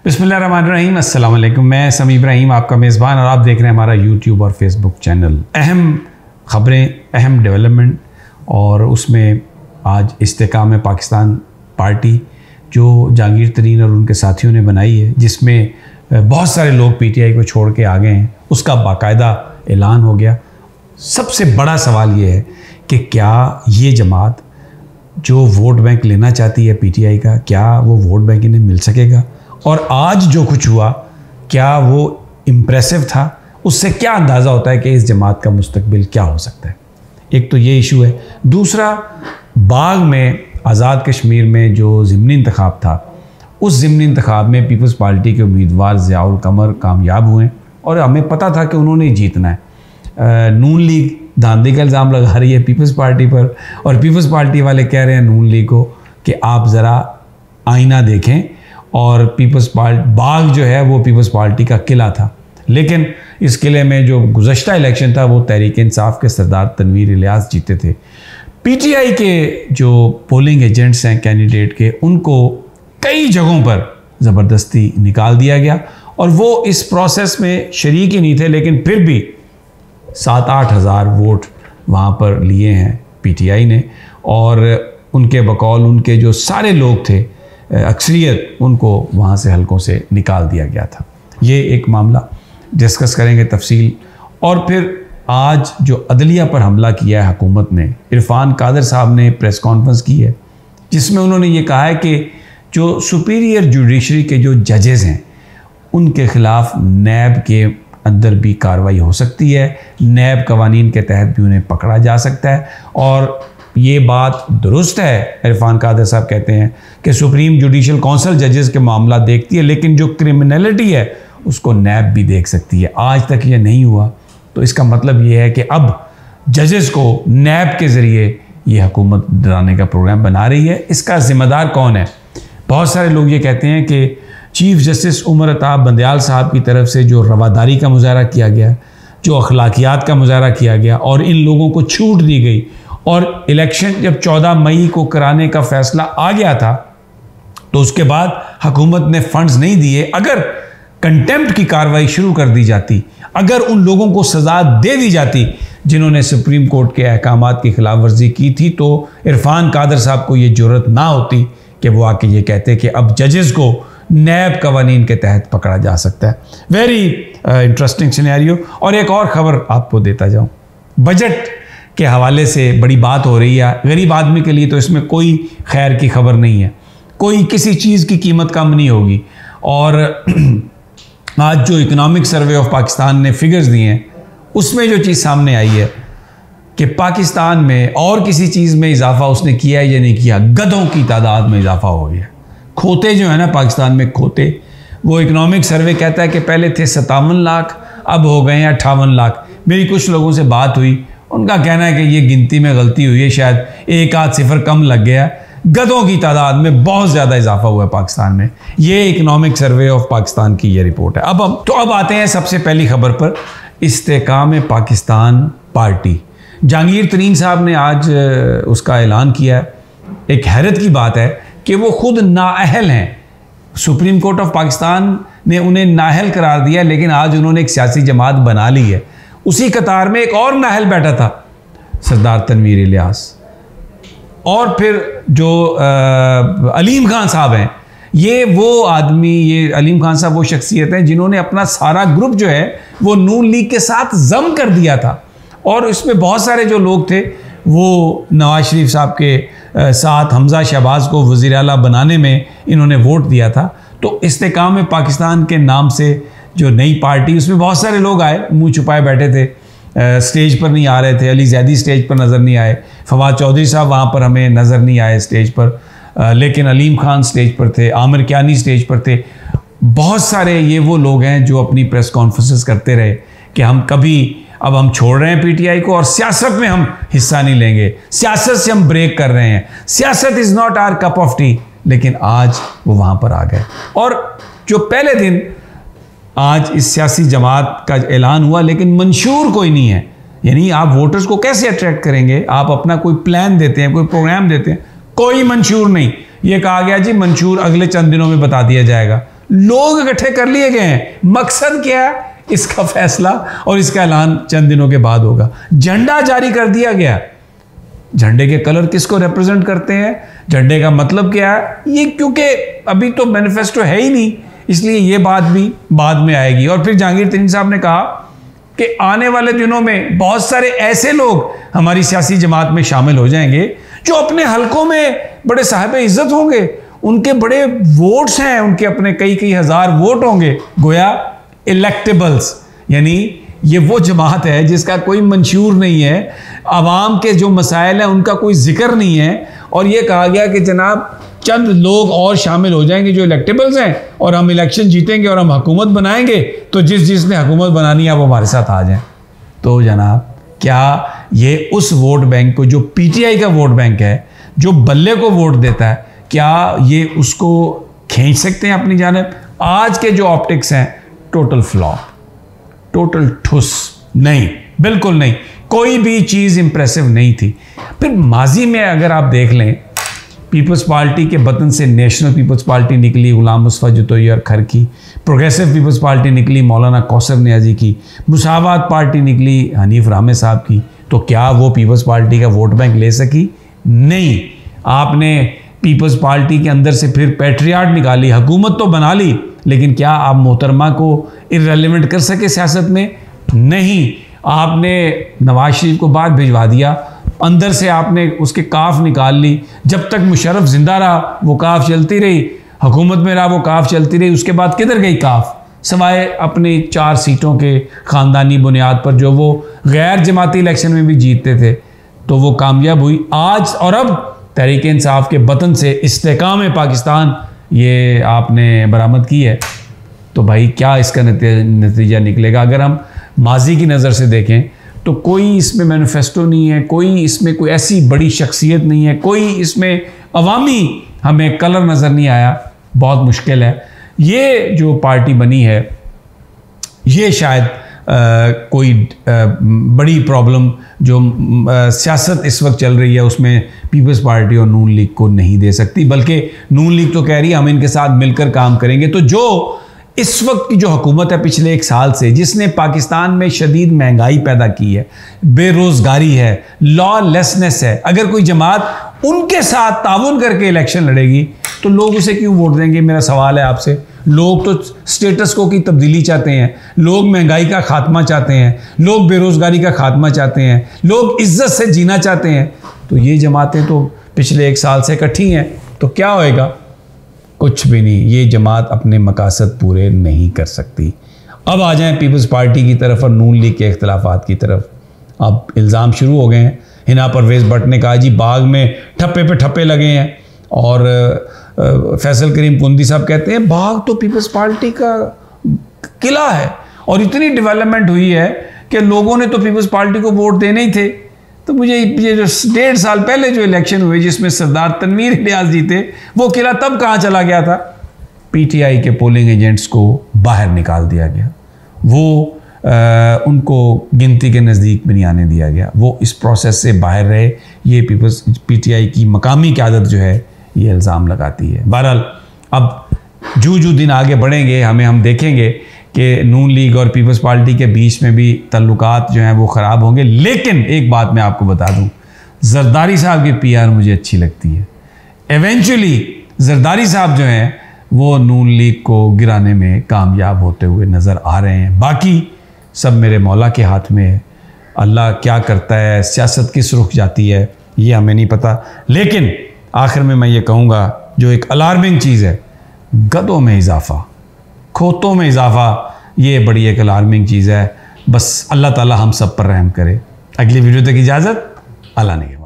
बिस्मिल्लाहिर्रहमानिर्रहीम, अस्सलाम वालेकुम। मैं समी इब्राहिम, आपका मेज़बान, और आप देख रहे हैं हमारा यूट्यूब और फेसबुक चैनल। अहम ख़बरें, अहम डेवलपमेंट, और उसमें आज इस्तेकाम पाकिस्तान पार्टी जो जहांगीर तरीन और उनके साथियों ने बनाई है, जिसमें बहुत सारे लोग पीटीआई को छोड़ के आ गए हैं, उसका बाकायदा ऐलान हो गया। सबसे बड़ा सवाल ये है कि क्या ये जमात जो वोट बैंक लेना चाहती है पीटीआई का, क्या वो वोट बैंक इन्हें मिल सकेगा? और आज जो कुछ हुआ, क्या वो इम्प्रेसिव था? उससे क्या अंदाज़ा होता है कि इस जमात का मुस्तकबिल क्या हो सकता है? एक तो ये इशू है। दूसरा, बाग में आज़ाद कश्मीर में जो ज़िमनी इंतखाब था, उस ज़िमनी इंतखाब में पीपल्स पार्टी के उम्मीदवार ज़ियाउल कमर कामयाब हुए, और हमें पता था कि उन्होंने जीतना है। नून लीग धांधली का इल्ज़ाम लगा रही है पीपल्स पार्टी पर, और पीपल्स पार्टी वाले कह रहे हैं नून लीग को कि आप ज़रा आईना देखें, और पीपल्स पार्टी बाग जो है वो पीपल्स पार्टी का किला था। लेकिन इस किले में जो गुज़श्ता इलेक्शन था वो तहरीक इंसाफ के सरदार तनवीर इलियास जीते थे। पीटीआई के जो पोलिंग एजेंट्स हैं कैंडिडेट के, उनको कई जगहों पर ज़बरदस्ती निकाल दिया गया, और वो इस प्रोसेस में शरीक ही नहीं थे, लेकिन फिर भी 7-8 हज़ार वोट वहाँ पर लिए हैं पीटीआई ने, और उनके बकौल उनके जो सारे लोग थे, अक्सरियत, उनको वहाँ से हलकों से निकाल दिया गया था। ये एक मामला डिस्कस करेंगे तफसील। और फिर आज जो अदलिया पर हमला किया है हुकूमत ने, इरफान कादर साहब ने प्रेस कॉन्फ्रेंस की है, जिसमें उन्होंने ये कहा है कि जो सुपीरियर जुडिशरी के जो जजेज़ हैं, उनके ख़िलाफ़ नैब के अंदर भी कार्रवाई हो सकती है, नैब कवानीन के तहत भी उन्हें पकड़ा जा सकता है। और ये बात दुरुस्त है, इरफान कादर साहब कहते हैं कि सुप्रीम जुडिशल काउंसिल जजेस के मामला देखती है, लेकिन जो क्रिमिनलिटी है उसको नैब भी देख सकती है। आज तक ये नहीं हुआ, तो इसका मतलब ये है कि अब जजेस को नैब के ज़रिए ये हुकूमत डराने का प्रोग्राम बना रही है। इसका ज़िम्मेदार कौन है? बहुत सारे लोग ये कहते हैं कि चीफ़ जस्टिस उमर अताब बंदयाल साहब की तरफ से जो रवादारी का मुजाहरा किया गया, जो अखलाकियात का मुजाहरा किया गया, और इन लोगों को छूट दी गई, और इलेक्शन जब 14 मई को कराने का फैसला आ गया था, तो उसके बाद हुकूमत ने फंड्स नहीं दिए। अगर कंटेम्प्ट की कार्रवाई शुरू कर दी जाती, अगर उन लोगों को सज़ा दे दी जाती जिन्होंने सुप्रीम कोर्ट के अहकामात की खिलाफ वर्जी की थी, तो इरफान कादर साहब को ये जुर्रत ना होती कि वो आके ये कहते कि अब जजेस को नैब कवानीन के तहत पकड़ा जा सकता है। Very interesting scenario. और एक और ख़बर आपको देता जाऊँ, बजट के हवाले से बड़ी बात हो रही है। गरीब आदमी के लिए तो इसमें कोई खैर की खबर नहीं है, कोई किसी चीज़ की कीमत कम नहीं होगी। और आज जो इकोनॉमिक सर्वे ऑफ पाकिस्तान ने फिगर्स दिए हैं, उसमें जो चीज़ सामने आई है कि पाकिस्तान में और किसी चीज़ में इजाफा उसने किया है या नहीं किया, गधों की तादाद में इजाफा हो गया। खोते जो है ना पाकिस्तान में, खोते, वो इकोनॉमिक सर्वे कहता है कि पहले थे 57 लाख, अब हो गए हैं 58 लाख। मेरी कुछ लोगों से बात हुई, उनका कहना है कि ये गिनती में गलती हुई है, शायद एक आध सिफर कम लग गया। गधों की तादाद में बहुत ज़्यादा इजाफा हुआ है पाकिस्तान में। ये इकोनॉमिक सर्वे ऑफ पाकिस्तान की ये रिपोर्ट है। अब आते हैं सबसे पहली खबर पर। इस्तेकाम पाकिस्तान पार्टी, जहांगीर तरीन साहब ने आज उसका ऐलान किया। एक हैरत की बात है कि वो खुद नाअहल हैं। सुप्रीम कोर्ट ऑफ पाकिस्तान ने उन्हें नाअहल करार दिया, लेकिन आज उन्होंने एक सियासी जमात बना ली है। उसी कतार में एक और नाअहल बैठा था, सरदार तनवीर इलियास। और फिर जो अलीम खान साहब हैं, ये वो आदमी, ये अलीम खान साहब वो शख्सियत हैं जिन्होंने अपना सारा ग्रुप जो है वो नून लीग के साथ जम कर दिया था। और इसमें बहुत सारे जो लोग थे वो नवाज शरीफ साहब के साथ हमजा शहबाज को वज़ीर आला बनाने में इन्होंने वोट दिया था। तो इस्तेकाम पाकिस्तान के नाम से जो नई पार्टी, उसमें बहुत सारे लोग आए, मुंह छुपाए बैठे थे, स्टेज पर नहीं आ रहे थे। अली जैदी स्टेज पर नज़र नहीं आए, फवाद चौधरी साहब वहाँ पर हमें नज़र नहीं आए स्टेज पर, लेकिन अलीम खान स्टेज पर थे, आमिर कियानी स्टेज पर थे। बहुत सारे ये वो लोग हैं जो अपनी प्रेस कॉन्फ्रेंसेस करते रहे कि हम कभी, अब हम छोड़ रहे हैं पीटीआई को, और सियासत में हम हिस्सा नहीं लेंगे, सियासत से हम ब्रेक कर रहे हैं, सियासत is not our cup of tea. लेकिन आज वो वहाँ पर आ गए, और जो पहले दिन आज इस सियासी जमात का ऐलान हुआ, लेकिन मंशूर कोई नहीं है। यानी आप वोटर्स को कैसे अट्रैक्ट करेंगे? आप अपना कोई प्लान देते हैं, कोई प्रोग्राम देते हैं, कोई मंशूर नहीं। ये कहा गया जी मंशूर अगले चंद दिनों में बता दिया जाएगा। लोग इकट्ठे कर लिए गए हैं। मकसद क्या है? इसका फैसला और इसका ऐलान चंद दिनों के बाद होगा। झंडा जारी कर दिया गया। झंडे के कलर किसको रिप्रेजेंट करते हैं, झंडे का मतलब क्या है, ये क्योंकि अभी तो मैनिफेस्टो है ही नहीं, इसलिए ये बात भी बाद में आएगी। और फिर जहांगीर तरीन साहब ने कहा कि आने वाले दिनों में बहुत सारे ऐसे लोग हमारी सियासी जमात में शामिल हो जाएंगे जो अपने हलकों में बड़े साहिब इज्जत होंगे, उनके बड़े वोट्स हैं, उनके अपने कई कई हजार वोट होंगे, गोया इलेक्टेबल्स। यानी ये वो जमात है जिसका कोई मंशूर नहीं है, आवाम के जो मसाइल हैं उनका कोई जिक्र नहीं है, और ये कहा गया कि जनाब चंद लोग और शामिल हो जाएंगे जो इलेक्टेबल्स हैं और हम इलेक्शन जीतेंगे और हम हुकूमत बनाएंगे, तो जिसने हुकूमत बनानी है वो हमारे साथ आ जाए। तो जनाब क्या ये उस वोट बैंक को, जो पीटीआई का वोट बैंक है, जो बल्ले को वोट देता है, क्या ये उसको खींच सकते हैं अपनी जानिब? आज के जो ऑप्टिक्स हैं टोटल फ्लॉप, टोटल ठुस, नहीं, बिल्कुल नहीं, कोई भी चीज़ इंप्रेसिव नहीं थी। फिर माजी में अगर आप देख लें, पीपल्स पार्टी के बतन से नेशनल पीपल्स पार्टी निकली गुलाम मुस्तफा जतोई और खर की, प्रोग्रेसिव पीपल्स पार्टी निकली मौलाना कौसर नियाजी की, मुसावात पार्टी निकली हनीफ रामे साहब की, तो क्या वो पीपल्स पार्टी का वोट बैंक ले सकी? नहीं। आपने पीपल्स पार्टी के अंदर से फिर पैट्रियाट निकाली, हुकूमत तो बना ली, लेकिन क्या आप मोहतरमा को इररेलेवेंट कर सके सियासत में? नहीं। आपने नवाज शरीफ को बाहर भिजवा दिया, अंदर से आपने उसके काफ निकाल ली, जब तक मुशर्रफ जिंदा रहा वो काफ चलती रही, हुकूमत में रहा वो काफ चलती रही, उसके बाद किधर गई काफ? सवाए अपनी 4 सीटों के ख़ानदानी बुनियाद पर जो वो गैर जमाती इलेक्शन में भी जीतते थे, तो वो कामयाब हुई। आज और अब तहरीक इंसाफ के बतन से इस्तेकाम पाकिस्तान ये आपने बरामद की है, तो भाई क्या इसका नतीजा निकलेगा? अगर हम माजी की नज़र से देखें तो कोई इसमें मैनिफेस्टो नहीं है, कोई इसमें कोई ऐसी बड़ी शख्सियत नहीं है, कोई इसमें अवामी हमें कलर नज़र नहीं आया। बहुत मुश्किल है। ये जो पार्टी बनी है ये शायद कोई बड़ी प्रॉब्लम जो सियासत इस वक्त चल रही है उसमें पीपल्स पार्टी और नून लीग को नहीं दे सकती, बल्कि नून लीग तो कह रही है हम इनके साथ मिलकर काम करेंगे। तो जो इस वक्त की जो हुकूमत है पिछले 1 साल से, जिसने पाकिस्तान में शदीद महंगाई पैदा की है, बेरोज़गारी है, लॉलेसनेस है, अगर कोई जमात उनके साथ ताउन करके इलेक्शन लड़ेगी तो लोग उसे क्यों वोट देंगे? मेरा सवाल है आपसे। लोग तो स्टेटस को की तब्दीली चाहते हैं, लोग महंगाई का खात्मा चाहते हैं, लोग बेरोज़गारी का खात्मा चाहते हैं, लोग इज्जत से जीना चाहते हैं। तो ये जमातें तो पिछले 1 साल से इकट्ठी हैं, तो क्या होएगा? कुछ भी नहीं। ये जमात अपने मकासद पूरे नहीं कर सकती। अब आ जाएं पीपल्स पार्टी की तरफ और नून लीग के इख्तलाफात की तरफ। अब इल्ज़ाम शुरू हो गए हैं। हिना परवेज़ भट्ट ने कहा जी बाग में ठप्पे पे ठप्पे लगे हैं, और फैसल करीम पुंदी साहब कहते हैं बाग तो पीपल्स पार्टी का किला है और इतनी डेवलपमेंट हुई है कि लोगों ने तो पीपल्स पार्टी को वोट देने ही थे। तो मुझे ये जो 1.5 साल पहले जो इलेक्शन हुए जिसमें सरदार तनवीर इलियास जीते, वो किला तब कहाँ चला गया था? पीटीआई के पोलिंग एजेंट्स को बाहर निकाल दिया गया, वो उनको गिनती के नज़दीक भी नहीं आने दिया गया, वो इस प्रोसेस से बाहर रहे। ये पीटीआई की मकामी क़यादत जो है ये इल्ज़ाम लगाती है। बहरहाल अब जो दिन आगे बढ़ेंगे हम देखेंगे कि नून लीग और पीपल्स पार्टी के बीच में भी तल्लुकात जो हैं वो ख़राब होंगे। लेकिन एक बात मैं आपको बता दूं, जरदारी साहब की पीआर मुझे अच्छी लगती है। एवेंचुअली जरदारी साहब जो हैं वो नून लीग को गिराने में कामयाब होते हुए नज़र आ रहे हैं। बाकी सब मेरे मौला के हाथ में है। अल्लाह क्या करता है, सियासत किस रुख जाती है, ये हमें नहीं पता। लेकिन आखिर में मैं ये कहूँगा, जो एक अलार्मिंग चीज़ है, गधों में इजाफा, खोतों में इजाफा, ये बड़ी एक अलार्मिंग चीज़ है। बस अल्लाह ताला हम सब पर रहम करे। अगली वीडियो तक इजाज़त, अल्लाह ने।